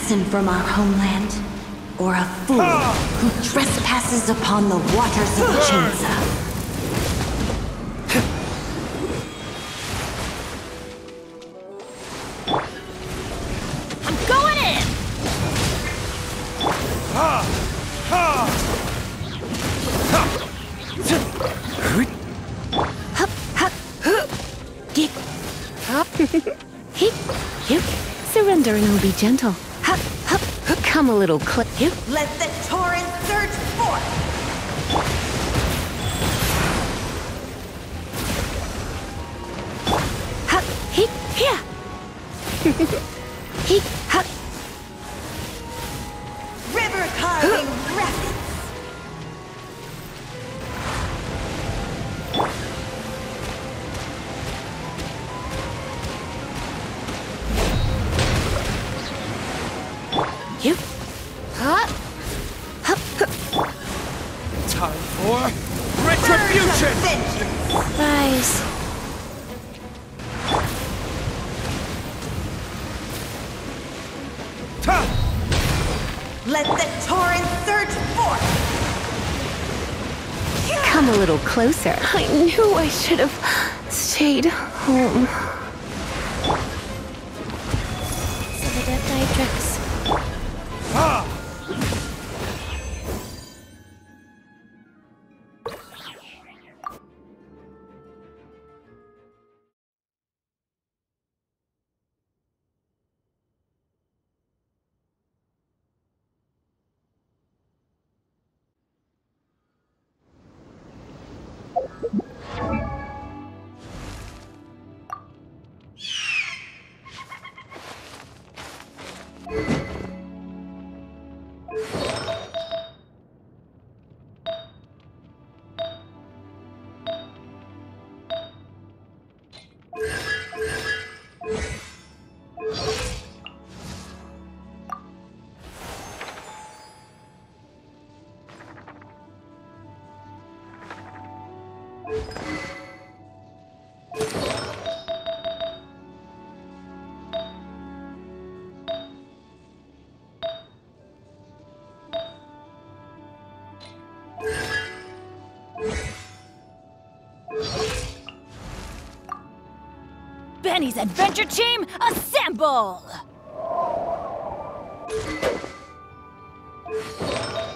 assassin from our homeland, or a fool who trespasses upon the waters of Chinza. Surrender and I'll be gentle. Come a little closer. Let the torrent surge forth! River carving rapids! Time for retribution! Rise. Let the torrent surge forth! Come a little closer. I knew I should have stayed home. Nitrix. Benny's adventure team, assemble!